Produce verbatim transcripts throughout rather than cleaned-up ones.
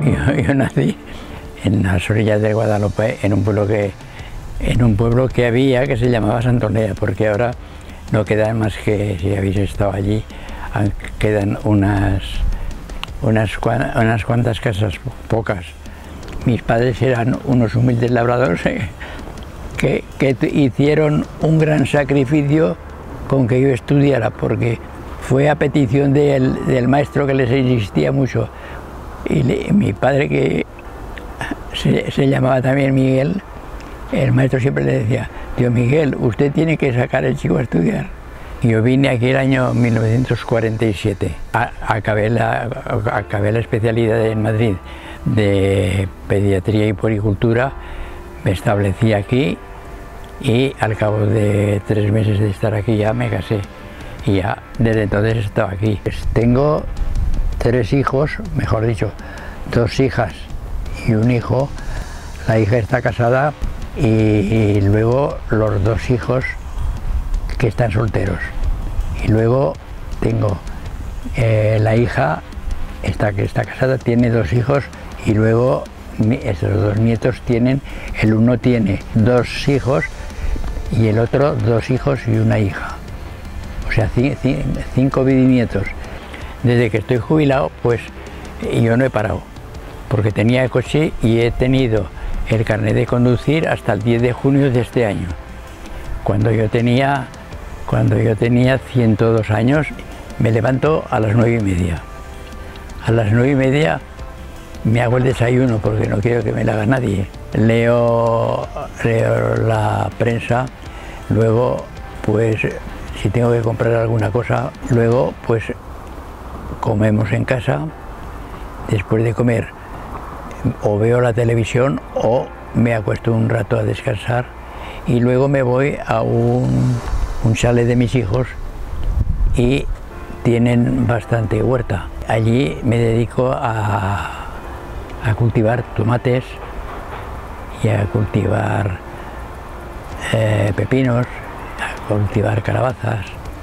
yo, yo nací en las orillas de Guadalupe, en un pueblo que, en un pueblo que había que se llamaba Santonera, porque ahora no quedan más que, si habéis estado allí, quedan unas, unas, unas cuantas casas, pocas. Mis padres eran unos humildes labradores eh, que, que hicieron un gran sacrificio con que yo estudiara, porque fue a petición del, del maestro, que les insistía mucho. Y le, mi padre, que se, se llamaba también Miguel, el maestro siempre le decía: tío Miguel, usted tiene que sacar al chico a estudiar. Y yo vine aquí el año mil novecientos cuarenta y siete, a, acabé, la, acabé la especialidad en Madrid de pediatría y puericultura, me establecí aquí y al cabo de tres meses de estar aquí ya me casé y ya desde entonces he estado aquí. Pues tengo tres hijos, mejor dicho, dos hijas y un hijo. La hija está casada y, y luego los dos hijos que están solteros. Y luego tengo eh, la hija esta que está casada, tiene dos hijos, y luego esos dos nietos tienen, el uno tiene dos hijos y el otro dos hijos y una hija. O sea, cinco bisnietos. Desde que estoy jubilado, pues yo no he parado, porque tenía el coche y he tenido el carnet de conducir hasta el diez de junio de este año. Cuando yo tenía, cuando yo tenía ciento dos años, me levanto a las nueve y media. A las nueve y media me hago el desayuno, porque no quiero que me lo haga nadie. Leo, leo la prensa, luego pues si tengo que comprar alguna cosa, luego pues comemos en casa. Después de comer o veo la televisión o me acuesto un rato a descansar, y luego me voy a un, un chalet de mis hijos y tienen bastante huerta. Allí me dedico a, a cultivar tomates y a cultivar eh, pepinos, a cultivar calabazas,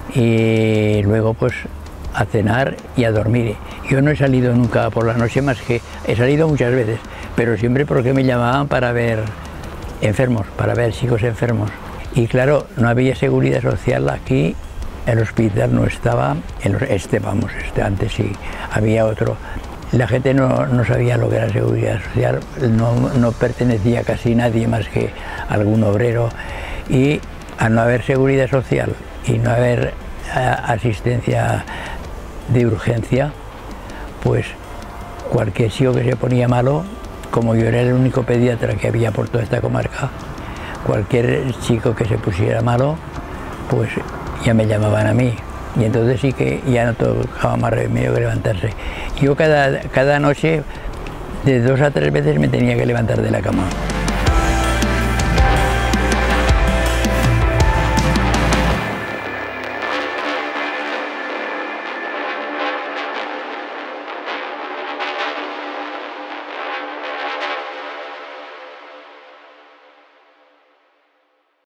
y luego pues a cenar y a dormir. Yo no he salido nunca por la noche, más que he salido muchas veces, pero siempre porque me llamaban para ver enfermos, para ver chicos enfermos. Y claro, no había seguridad social aquí, el hospital no estaba, el, este vamos, este antes sí, había otro. La gente no, no sabía lo que era seguridad social, no, no pertenecía casi nadie más que algún obrero, y al no haber seguridad social y no haber a, asistencia de urgencia, pues cualquier chico que se ponía malo, como yo era el único pediatra que había por toda esta comarca, cualquier chico que se pusiera malo, pues ya me llamaban a mí, y entonces sí que ya no tocaba más remedio que levantarse. Yo cada, cada noche de dos a tres veces me tenía que levantar de la cama.